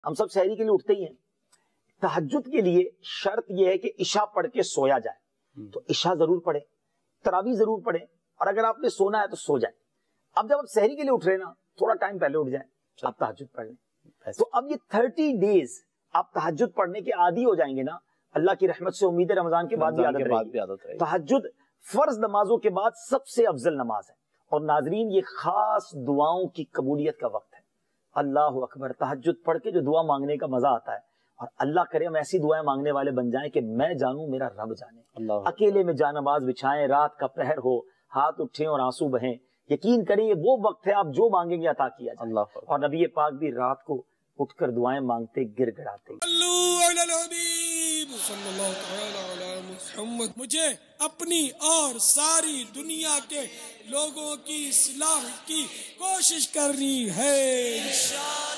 ہم سب سحری کے لیے اٹھتے ہی ہیں. تہجد کے لیے شرط یہ ہے کہ عشاء پڑھ کے سویا جائے. تو عشاء ضرور پڑھے, تراویح ضرور پڑھے, اور اگر آپ نے سونا ہے تو سو جائے. اب جب آپ سحری کے لیے اٹھ رہے نا, تھوڑا ٹائم پہلے اٹھ جائیں, آپ تہجد پڑھ لیں. تو اب یہ 30 days آپ تہجد پڑھنے کے عادی ہو جائیں گے نا, اللہ کی رحمت سے امید ہے رمضان کے بعد بھی عادت رہے گی. تہجد فرض نمازوں کے بعد سب سے افضل نماز ہے. اور ناظرین, یہ خاص دعاؤں کی قبولیت کا وقت ہے. اللہ اکبر, تہجد پڑھ کے جو دعا مانگنے کا مزہ آتا ہے, اور اللہ کرے ہم ایسی دعائیں مانگنے والے بن جائیں کہ میں جانوں میرا رب جانے. اکیلے میں جانماز بچھائیں, رات کا پہر ہو, ہاتھ اٹھیں اور آنسو بہیں, یقین کریں یہ وہ وقت ہے آپ جو مانگیں گے عطا کیا جائے. اور نبی پاک بھی رات کو اٹھ کر دعائیں مانگتے گر گڑاتے. مجھے اپنی اور ساری دنیا کے لوگوں کی اصلاح کی کوشش کرنی ہے.